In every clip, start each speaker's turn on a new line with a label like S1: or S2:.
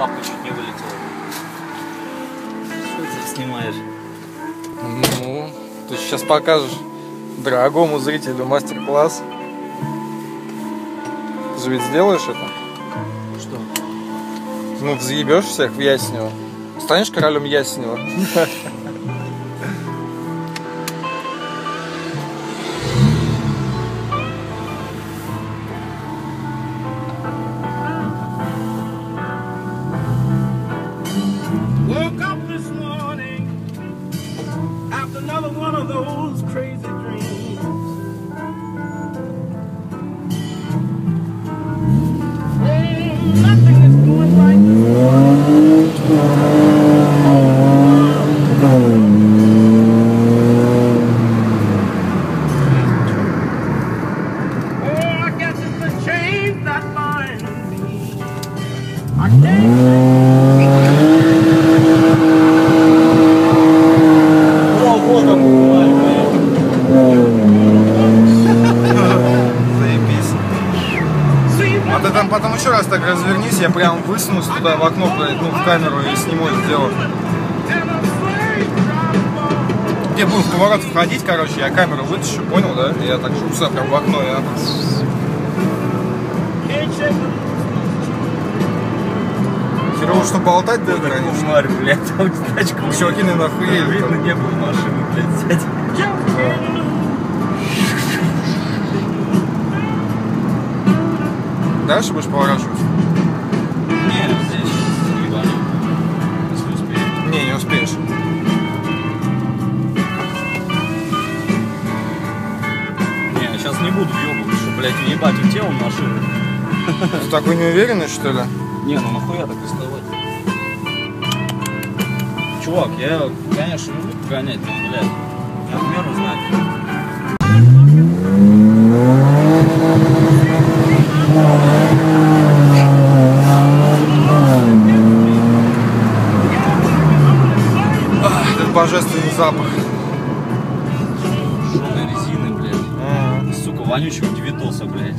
S1: Папка чуть не вылетела. Что ты снимаешь?
S2: Ну, ты сейчас покажешь дорогому зрителю мастер-класс. Ты же ведь сделаешь это?
S1: Что?
S2: Ну, взъебешь всех в Яснево. Станешь королем Яснева.
S3: Woke up this morning after another one of those crazy dreams. Nothing is going right this morning. Oh, I guess it's the change that binds me. I can't.
S2: Заебись. А ты там потом еще раз так развернись, я прям высунусь туда в окно, ну, в камеру и сниму это дело. Где будем в поворот входить, короче, я камеру вытащу, понял, да? Я так шупса прям в окно, я... Херово, что болтать, да, конечно.
S1: Марь, блядь, там тачку.
S2: Чуваки, наверное, охуели.
S1: Видно, не было машины, блядь, сядь.
S2: Дальше будешь поворачивать?
S1: Не, здесь ебану. Если успею.
S2: Не успеешь.
S1: Не, я сейчас не буду ебать, что, блядь, въебать в тело машины.
S2: Ты такой неуверенный, что ли?
S1: Не, ну нахуя так рисковать? Чувак, я, конечно, люблю погонять, но, блядь, я в меру знать.
S2: Этот божественный запах.
S1: Шумной резины, блядь. Сука, вонючего девитоса, блядь.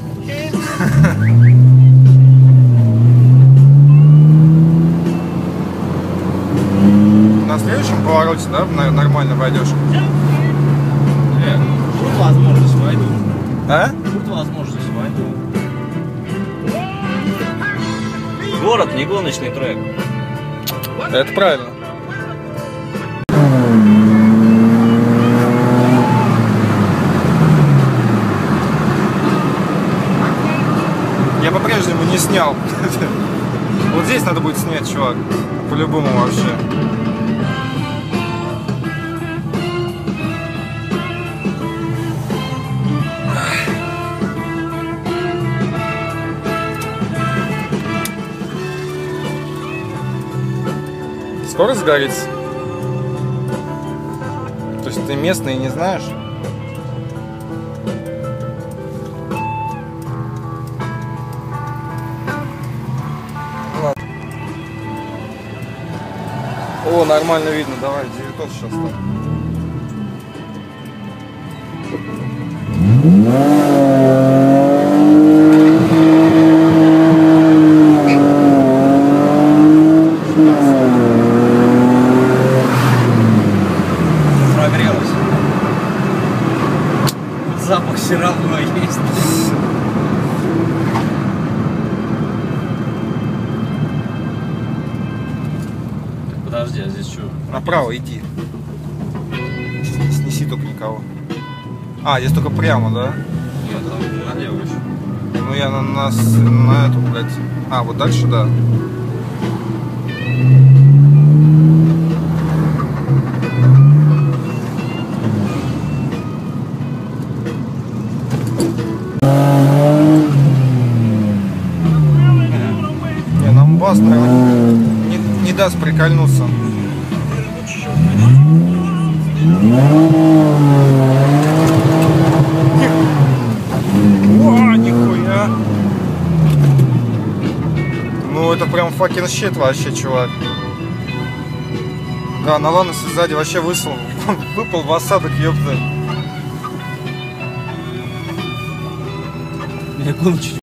S2: На следующем повороте, да, нормально пойдешь?
S1: Будет возможность войду.
S2: А?
S1: Будет возможность войду. Город не гоночный трек.
S2: Это правильно. Я по-прежнему не снял. Вот здесь надо будет снять, чувак. По-любому вообще. Скоро сгорится? То есть ты местный и не знаешь? О, нормально видно, давай, 900 сейчас там.
S1: Прогрелась. Запах все равно есть. Подожди, а здесь что?
S2: Направо иди. Снеси только никого. А, здесь только прямо, да?
S1: Нет, там налево еще.
S2: Ну я на эту, блядь. А, вот дальше, да. Не, нам бас, наверное, не даст прикольнуться. О, нихуя. Ну это прям fucking shit вообще, чувак. Да, на Ланосе сзади вообще выпал в осадок, ёпта.
S1: Я гоночный.